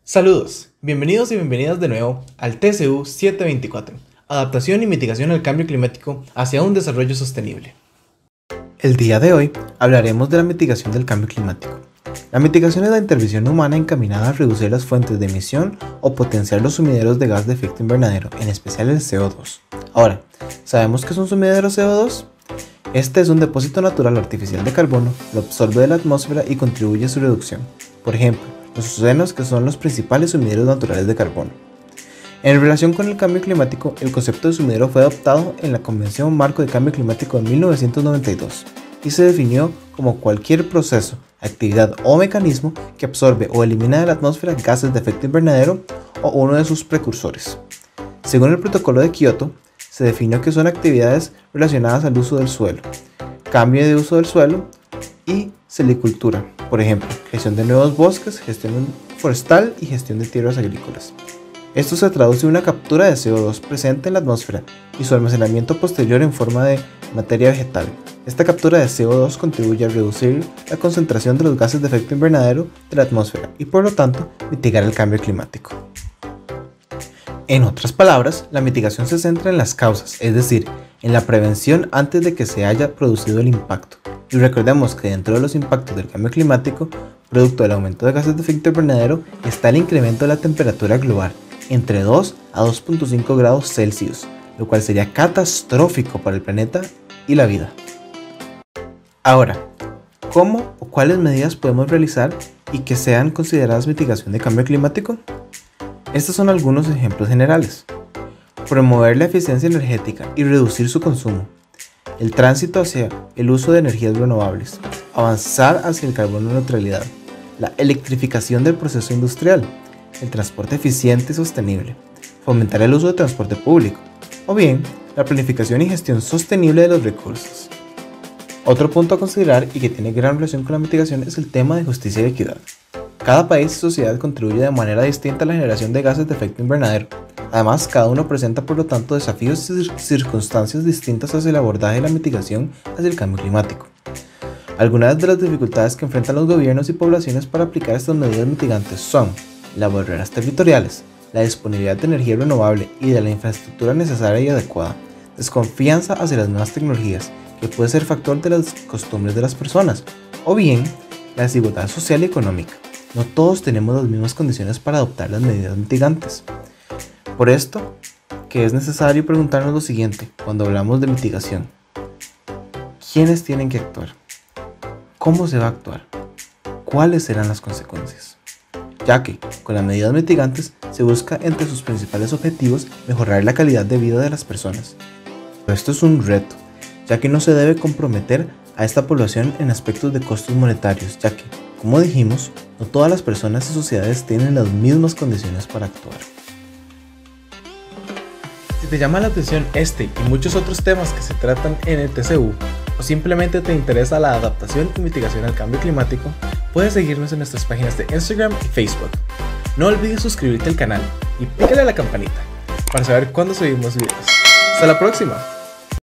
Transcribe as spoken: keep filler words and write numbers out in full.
Saludos, bienvenidos y bienvenidas de nuevo al T C U setecientos veinticuatro, Adaptación y Mitigación al Cambio Climático hacia un Desarrollo Sostenible. El día de hoy hablaremos de la mitigación del cambio climático. La mitigación es la intervención humana encaminada a reducir las fuentes de emisión o potenciar los sumideros de gas de efecto invernadero, en especial el C O dos. Ahora, ¿sabemos qué es un sumidero C O dos? Este es un depósito natural artificial de carbono, lo absorbe de la atmósfera y contribuye a su reducción. Por ejemplo, los océanos, que son los principales sumideros naturales de carbono. En relación con el cambio climático, el concepto de sumidero fue adoptado en la Convención Marco de Cambio Climático de mil novecientos noventa y dos y se definió como cualquier proceso, actividad o mecanismo que absorbe o elimina de la atmósfera gases de efecto invernadero o uno de sus precursores. Según el Protocolo de Kioto, se definió que son actividades relacionadas al uso del suelo, cambio de uso del suelo y silvicultura, por ejemplo, gestión de nuevos bosques, gestión forestal y gestión de tierras agrícolas. Esto se traduce en una captura de C O dos presente en la atmósfera y su almacenamiento posterior en forma de materia vegetal. Esta captura de C O dos contribuye a reducir la concentración de los gases de efecto invernadero de la atmósfera y por lo tanto mitigar el cambio climático. En otras palabras, la mitigación se centra en las causas, es decir, en la prevención antes de que se haya producido el impacto. Y recordemos que dentro de los impactos del cambio climático, producto del aumento de gases de efecto invernadero, está el incremento de la temperatura global entre dos a dos punto cinco grados Celsius, lo cual sería catastrófico para el planeta y la vida. Ahora, ¿cómo o cuáles medidas podemos realizar y que sean consideradas mitigación de cambio climático? Estos son algunos ejemplos generales. Promover la eficiencia energética y reducir su consumo. El tránsito hacia el uso de energías renovables, avanzar hacia el carbono neutralidad, la electrificación del proceso industrial, el transporte eficiente y sostenible, fomentar el uso de transporte público, o bien la planificación y gestión sostenible de los recursos. Otro punto a considerar y que tiene gran relación con la mitigación es el tema de justicia y equidad. Cada país y sociedad contribuye de manera distinta a la generación de gases de efecto invernadero. Además, cada uno presenta por lo tanto desafíos y circunstancias distintas hacia el abordaje de la mitigación hacia el cambio climático. Algunas de las dificultades que enfrentan los gobiernos y poblaciones para aplicar estas medidas mitigantes son las barreras territoriales, la disponibilidad de energía renovable y de la infraestructura necesaria y adecuada, desconfianza hacia las nuevas tecnologías, que puede ser factor de las costumbres de las personas, o bien la desigualdad social y económica. No todos tenemos las mismas condiciones para adoptar las medidas mitigantes. Por esto, que es necesario preguntarnos lo siguiente cuando hablamos de mitigación. ¿Quiénes tienen que actuar? ¿Cómo se va a actuar? ¿Cuáles serán las consecuencias? Ya que, con las medidas mitigantes, se busca entre sus principales objetivos mejorar la calidad de vida de las personas. Pero esto es un reto, ya que no se debe comprometer a esta población en aspectos de costos monetarios, ya que, como dijimos, no todas las personas y sociedades tienen las mismas condiciones para actuar. Si te llama la atención este y muchos otros temas que se tratan en el T C U, o simplemente te interesa la adaptación y mitigación al cambio climático, puedes seguirnos en nuestras páginas de Instagram y Facebook. No olvides suscribirte al canal y pícale a la campanita para saber cuándo subimos videos. ¡Hasta la próxima!